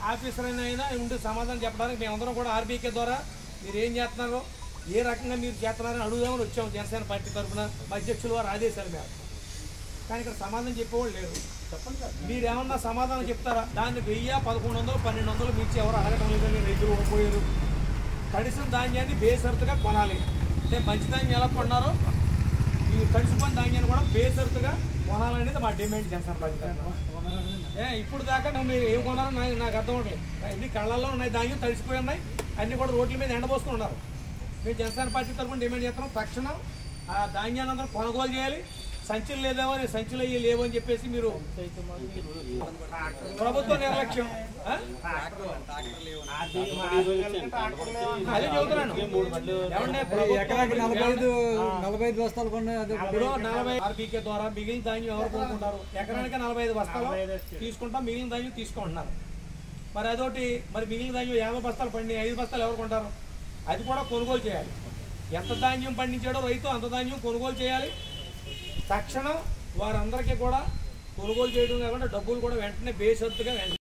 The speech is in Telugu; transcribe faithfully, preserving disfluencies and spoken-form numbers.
ఆఫీసర్ అయినా ఉండి సమాధానం చెప్పడానికి మేమందరం కూడా ఆర్బీకే ద్వారా మీరు ఏం చేస్తున్నారో ఏ రకంగా మీరు చేస్తున్నారని అడుగుదామని వచ్చాము జనసేన పార్టీ తరఫున అధ్యక్షుల వారు ఆదేశాలు మేరకు. కానీ ఇక్కడ సమాధానం చెప్పేవాళ్ళు లేరు. చెప్పండి సార్, మీరు ఏమన్నా సమాధానం చెప్తారా? దాన్ని వెయ్యి పదకొండు వందలు పన్నెండు వందలు మించి ఎవరు అడగటం లేదని రైతులు ఓడిపోయారు. తడిసిన ధాన్యాన్ని బేసరుతుగా కొనాలి అంటే మంచి ధాన్యం ఎలా కొన్నారో ఈ తడిసిపోయిన ధాన్యాన్ని కూడా బేసరుతుగా కొనాలనేది మా డిమాండ్ జనసేన పార్టీ. ఏ ఇప్పుడు దాకా మీరు ఏం కొన్నారో నాకు నాకు అర్థం అవ్వట్లేదు. అన్ని కళ్ళల్లో ఉన్నాయి, ధాన్యం తడిసిపోయి ఉన్నాయి, అన్నీ కూడా రోడ్ల మీద ఎండబోసుకుని ఉన్నారు. మేము జనసేన పార్టీ తరఫున డిమాండ్ చేస్తున్నాం, తక్షణం ఆ ధాన్యాన్ని అందరూ కొనుగోలు చేయాలి. సంచులు లేదేమో సంచులు అయ్యి లేవు అని చెప్పేసి మీరు ప్రభుత్వ నిర్లక్ష్యం అదే చెబుతున్నాను. నలభై ఆర్బీకే ద్వారా మిగిలిన ధాన్యం ఎవరు కొనుక్కుంటారు? ఎకరానికి నలభై ఐదు బస్తాలు తీసుకుంటాం, మిగిలిన ధాన్యం తీసుకుంటున్నారు. మరి అదొకటి, మరి మిగిలిన ధాన్యం యాభై బస్తాలు పండి ఐదు బస్తాలు ఎవరు కొంటారు? అది కూడా కొనుగోలు చేయాలి. ఎంత ధాన్యం పండించాడో రైతు అంత ధాన్యం కొనుగోలు చేయాలి. తక్షణం వారందరికీ కూడా కొనుగోలు చేయడం కాకుండా డబ్బులు కూడా వెంటనే బేసత్తుగా